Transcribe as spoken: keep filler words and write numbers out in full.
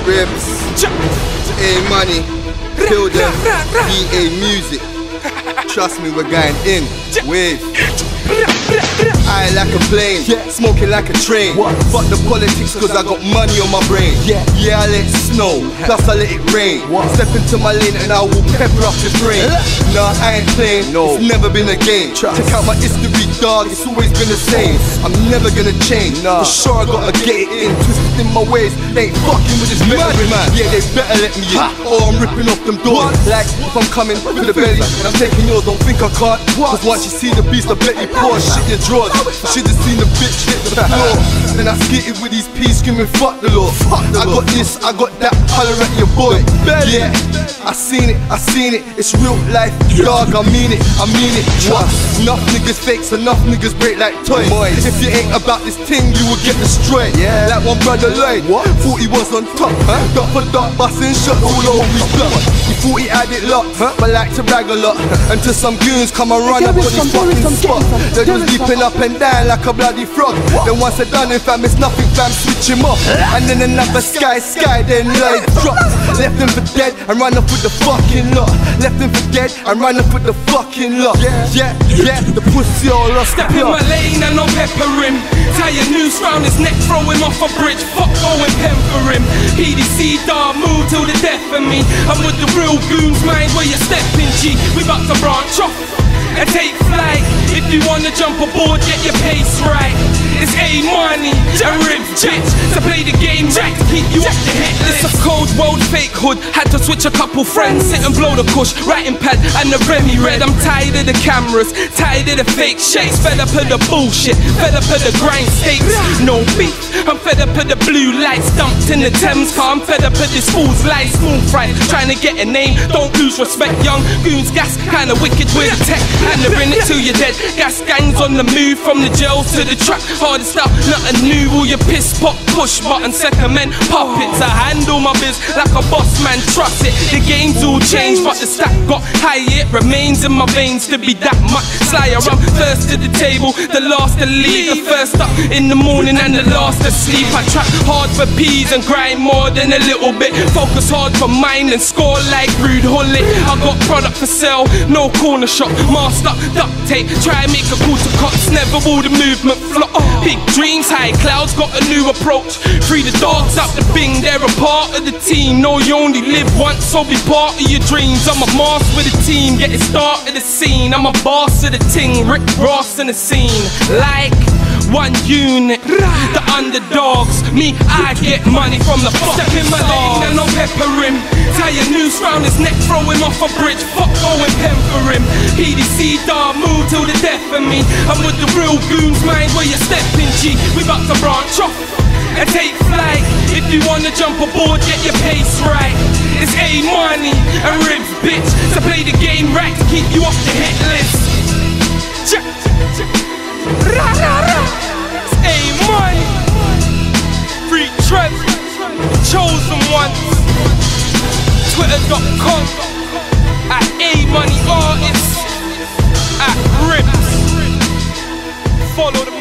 Ribs, A Money, kill them, B A Music. Trust me, we're going in. Wave. I like a plane, yeah. Smoking like a train. What? Fuck the politics cause I got money on my brain. Yeah, yeah I let it snow, plus I let it rain. What? Step into my lane and I will pepper up the brain. Nah, I ain't playing, no. It's never been a game. Trust. Check out my history, dog, it's always been the same. I'm never gonna change, nah. For sure I gotta get it in. Twisted in my ways, they ain't fucking with this veteran man. Yeah, they better let me in, or I'm ripping off them doors. What? Like if I'm coming to the belly and I'm taking yours, don't think I can't. Cause once you see the beast, I bet you pour shit your drawers. Should've seen the bitch hit the floor. Then I skitted with these peas screaming fuck the law. I got this, I got that, holler at your boy. Yeah, I seen it, I seen it. It's real life, dog, I mean it, I mean it. Trust. Enough niggas fakes, enough niggas break like toys. If you ain't about this thing, you will get destroyed. Yeah, like one brother Lloyd, what? Thought he was on top, huh? Dot for dot, busting shots all over his block. He thought he had it locked, huh? But like to brag a lot. Until some goons come and run up on his fucking spot. They just leaping up and down like a bloody frog. Then once they're done, in fam, it's nothing, fam, switch him off. And then another sky, sky, then light drop. Left him for dead and run up with the fucking lot. Left him for dead and run up with the fucking lot. Yeah, yeah, the pussy all lost. Step in my lane and I'll pepper him. Tie a noose round his neck, throw him off a bridge. Fuck going pen for him. P D C, dog, move till the death of me. I'm with the real goons, mind where you're stepping, G. We bout to branch off and take flight. If you wanna jump aboard, get your pace right. It's A Money and Ribs, bitch, to play the game right, to keep you off the hit list. It's a cold world, fake hood. Had to switch a couple friends, sit and blow the kush, writing pad and the Remy red. I'm tired of the cameras, tired of the fake shakes, fed up of the bullshit, fed up of the grind stakes. No beef, I'm fed up of the blue lights dumped in the Thames car. I'm fed up of this fool's lies, small fry, trying to get a name. Don't lose respect, young goons, gas kinda wicked with the tech, and they're in it till you're dead. Gas gangs on the move, from the jails to the track. Hardest out, nothing new, all your piss pop, push button, second men, puppets. I handle my biz like a boss man, trust it. The game's all changed, but the stack got high, it remains in my veins to be that much slyer. I'm first to the table, the last to leave, the first up in the morning and the last to sleep. I track hard for peas and grind more than a little bit. Focus hard for mine and score like Rude Hullet. I got product for sale, no corner shop, master duct tape. Try and make a call to cops, never will the movement flop. Big dreams, high clouds, got a new approach. Free the dogs up the bing, they're a part of the team. No, you only live once, so be part of your dreams. I'm a master with the team, get it started the scene. I'm a boss of the ting, Rick Ross in the scene. Like one unit, the underdogs. Me, I get money from the fuck. Step in my lane and I'll pepper him. Tie a noose round his neck, throw him off a bridge. Fuck going pen for him. P D C, dog, move till the death of me. I'm with the real goons, mind where you're stepping, G. We bout to branch off and take flight. If you wanna jump aboard, get your pace right. It's A Money and Ribs, bitch, to play the game right, to keep you off the hit list. Ra, ra, ra. It's A Money, Free Trev, chosen ones. Twitter dot com at A Money Artists at Ribs. Follow the